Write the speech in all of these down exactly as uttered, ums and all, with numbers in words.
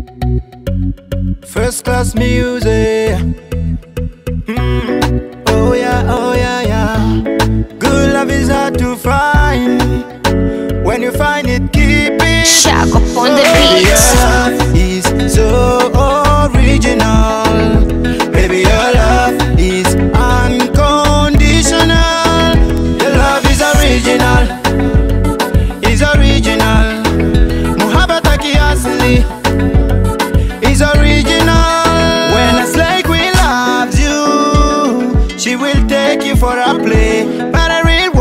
First class music. Mm. Oh yeah, oh yeah, yeah. Good love is hard to find. When you find it, keep it. Shaq up on the beat. Your love is so original. Baby, your love is unconditional. Your love is original. Is original. Muhabbataki asli is original. When a slave queen loves you, she will take you for a play. But a real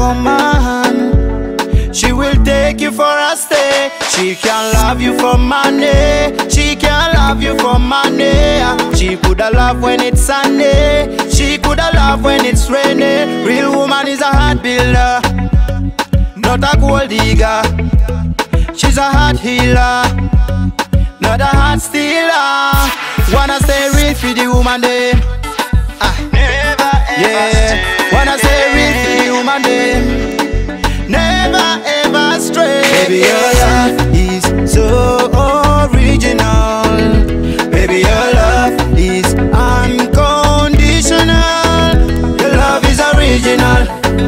woman, she will take you for a stay. She can love you for money. She can love you for money. She coulda love when it's sunny. She coulda love when it's raining. Real woman is a heart builder, not a gold digger. She's a heart healer, not a heart stealer. Wanna stay real for the woman day. Ah. Never ever yeah. Stray. Wanna stay real for the woman day. Never ever stray. Baby, your love is so original. Baby, your love is unconditional. Your love is original.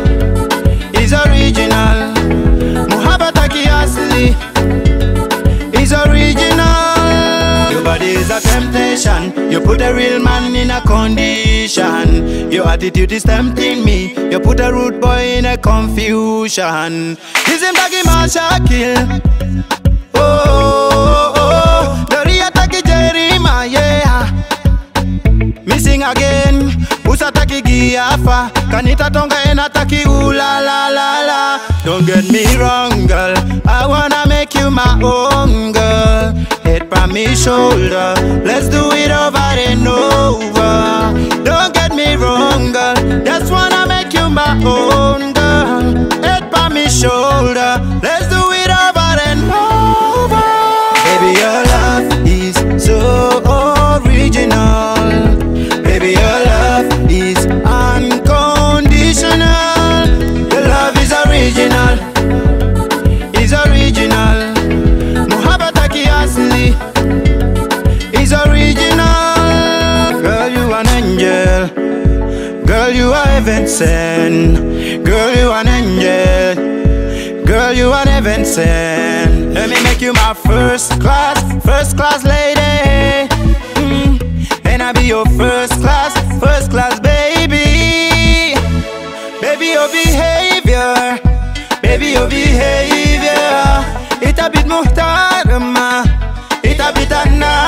Is original. Muhabbataki asli is original. Your body is a temptation. You put a real man in a condition. Your attitude is tempting me. You put a rude boy in a confusion. This is Baggy Marsha kill. Oh, oh, oh. Dori ataki Jerima, yeah. Missing again. Usataki giafa. Kanita tonga enataki ula la la la. Don't get me wrong, girl. I wanna make you my own, girl. Head by me shoulder. Let's do it over and over. Don't get me wrong, girl. Just wanna make you my own, girl. Head by me shoulder. Let's do it over and over. Baby, your love is so original. Baby, your love is unconditional. Your love is original. Is original. Muhabbataki asli is original. Girl, you an angel. Girl, you are heaven sent. Girl, you an angel. Girl, you an heaven sent. Let me make you my first class, first class lady. Mm. And I be your first class, first class baby. Baby, your behavior, baby, your behavior. It a bit muhtarama, it a bit anna.